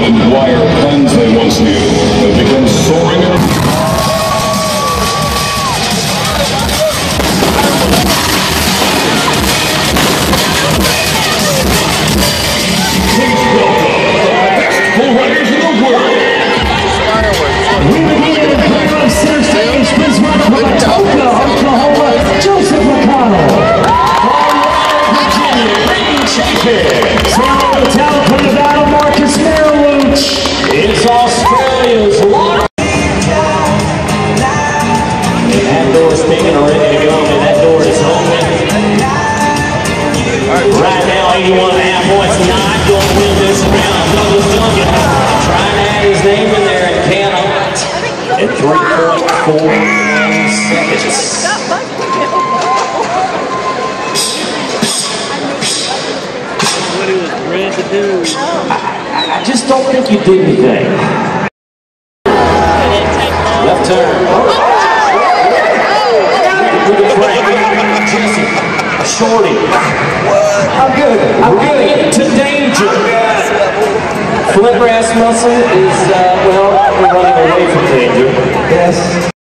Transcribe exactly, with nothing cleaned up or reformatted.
and wire pens they once knew have become soaring and it's Australia's water. That door's pinging or ready to go, and that door is open. Right now, eighty-one and a half points, not going to win this round. Douglas Duncan trying to add his name in there and cannot. At three point four seconds. What he was bred to do. I, I just don't think you did anything. Left turn. Jesse, Shorty. I'm good. I'm good. Into danger. Flint Rasmussen is, uh, well, we're running away from danger. Yes.